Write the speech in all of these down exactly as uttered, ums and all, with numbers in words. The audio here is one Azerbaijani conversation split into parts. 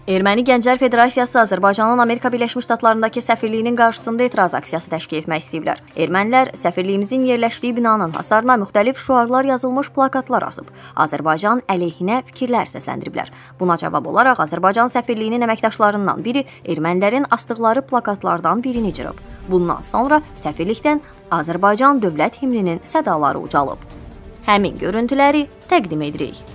Erməni Gənclər Federasiyası Azərbaycanın Amerika Birləşmiş Ştatlarındakı səfirliyinin qarşısında etiraz aksiyası təşkil etmək istəyiblər. Ermənilər səfirliyimizin yerləşdiyi binanın hasarına müxtəlif şüarlar yazılmış plakatlar asıb, Azərbaycan əleyhinə fikirlər səsləndiriblər. Buna cavab olaraq Azərbaycan səfirliyinin əməkdaşlarından biri ermənilərin asdıqları plakatlardan birini cırıb. Bundan sonra səfirlikdən Azərbaycan dövlət himninin sədaları ucalıb. Həmin görüntüləri təqdim edirik.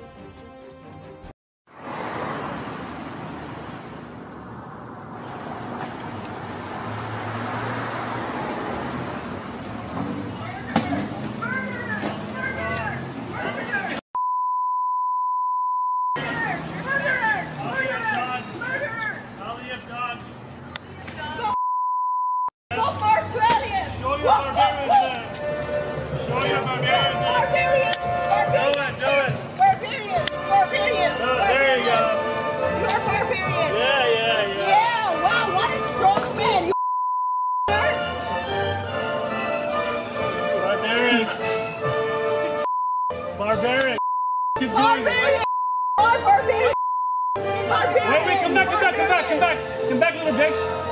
Barbarian! Keep doing it! Barbarian! Barbarian! Wait, wait, come back, come back, come back, come back! Come back, little bitch!